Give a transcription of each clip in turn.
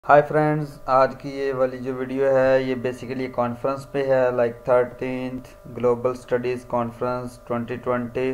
Hi friends, आज की ये वाली जो वीडियो है ये बेसिकली कॉन्फ्रेंस पे है, like 13th global studies conference 2020।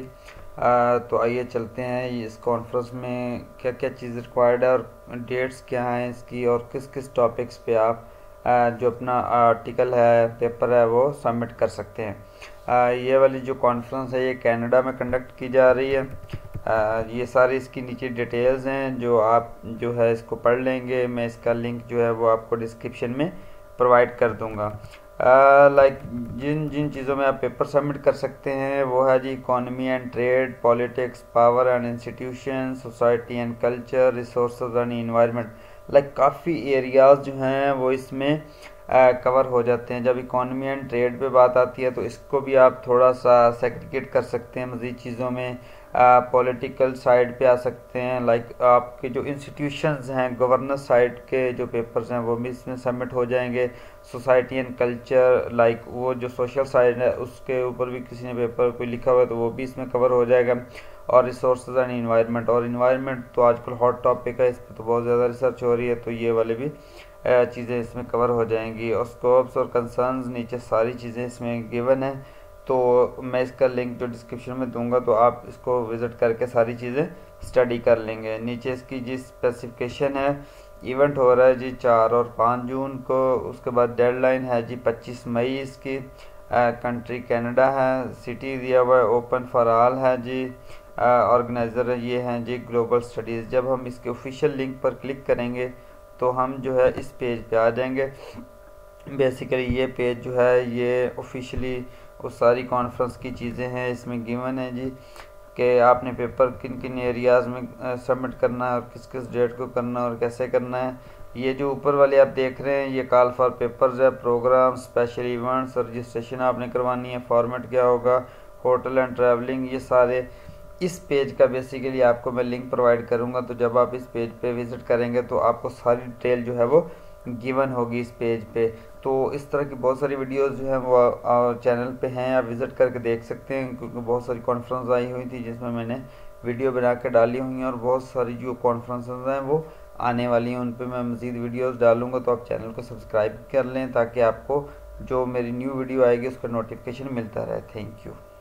तो आइए चलते हैं इस कॉन्फ्रेंस में क्या क्या चीज़ रिक्वायर्ड है और डेट्स क्या हैं इसकी और किस किस टॉपिक्स पे आप जो अपना आर्टिकल है, पेपर है, वो सबमिट कर सकते हैं। ये वाली जो कॉन्फ्रेंस है ये कनाडा में कंडक्ट की जा रही है। ये सारी इसकी नीचे डिटेल्स हैं जो आप जो है इसको पढ़ लेंगे। मैं इसका लिंक जो है वो आपको डिस्क्रिप्शन में प्रोवाइड कर दूंगा। लाइक जिन जिन चीज़ों में आप पेपर सबमिट कर सकते हैं वो है जी economy and trade, politics, power and institution, society and culture, resources and environment. Like काफ़ी एरियाज जो हैं वो इसमें कवर हो जाते हैं। जब इकोनॉमी एंड ट्रेड पे बात आती है तो इसको भी आप थोड़ा सा सेग्रीगेट कर सकते हैं मज़ीद चीज़ों में। पॉलिटिकल साइड पे आ सकते हैं, लाइक आपके जो इंस्टीट्यूशंस हैं, गवर्नेंस साइड के जो पेपर्स हैं वो भी इसमें सबमिट हो जाएंगे। सोसाइटी एंड कल्चर, लाइक वो जो सोशल साइड है उसके ऊपर भी किसी ने पेपर कोई लिखा हुआ है तो वो भी इसमें कवर हो जाएगा। और रिसोर्सेज एंड इन्वायरमेंट, और इन्वायरमेंट तो आजकल हॉट टॉपिक है, इस पर तो बहुत ज़्यादा रिसर्च हो रही है, तो ये वाले भी चीज़ें इसमें कवर हो जाएंगी। और स्कोप्स और कंसर्न्स नीचे सारी चीज़ें इसमें गिवन है। तो मैं इसका लिंक जो डिस्क्रिप्शन में दूंगा तो आप इसको विज़िट करके सारी चीज़ें स्टडी कर लेंगे। नीचे इसकी जी स्पेसिफिकेशन है, इवेंट हो रहा है जी 4 और 5 जून को। उसके बाद डेडलाइन है जी 25 मई इसकी। कंट्री कनाडा है, सिटी दिया हुआ है, ओपन फॉर ऑल है जी। ऑर्गेनाइज़र ये हैं जी ग्लोबल स्टडीज़। जब हम इसके ऑफिशियल लिंक पर क्लिक करेंगे तो हम जो है इस पेज पे आ जाएंगे। बेसिकली ये पेज जो है ये ऑफिशियली उस सारी कॉन्फ्रेंस की चीज़ें हैं इसमें गिवन है जी, कि आपने पेपर किन किन एरियाज़ में सबमिट करना है और किस किस डेट को करना है और कैसे करना है। ये जो ऊपर वाले आप देख रहे हैं ये कॉल फॉर पेपर्स है, प्रोग्राम, स्पेशल इवेंट्स, रजिस्ट्रेशन आपने करवानी है, फॉर्मेट क्या होगा, होटल एंड ट्रैवलिंग, ये सारे इस पेज का बेसिकली आपको मैं लिंक प्रोवाइड करूंगा। तो जब आप इस पेज पे विज़िट करेंगे तो आपको सारी डिटेल जो है वो गिवन होगी इस पेज पे। तो इस तरह की बहुत सारी वीडियोस जो है वो चैनल पे हैं, आप विज़िट करके देख सकते हैं, क्योंकि बहुत सारी कॉन्फ्रेंस आई हुई थी जिसमें मैंने वीडियो बना के डाली हुई हैं और बहुत सारी जो कॉन्फ्रेंसेस हैं वो आने वाली हैं, उन पर मैं मज़ीद वीडियोज़ डालूँगा। तो आप चैनल को सब्सक्राइब कर लें ताकि आपको जो मेरी न्यू वीडियो आएगी उसका नोटिफिकेशन मिलता रहे। Thank you.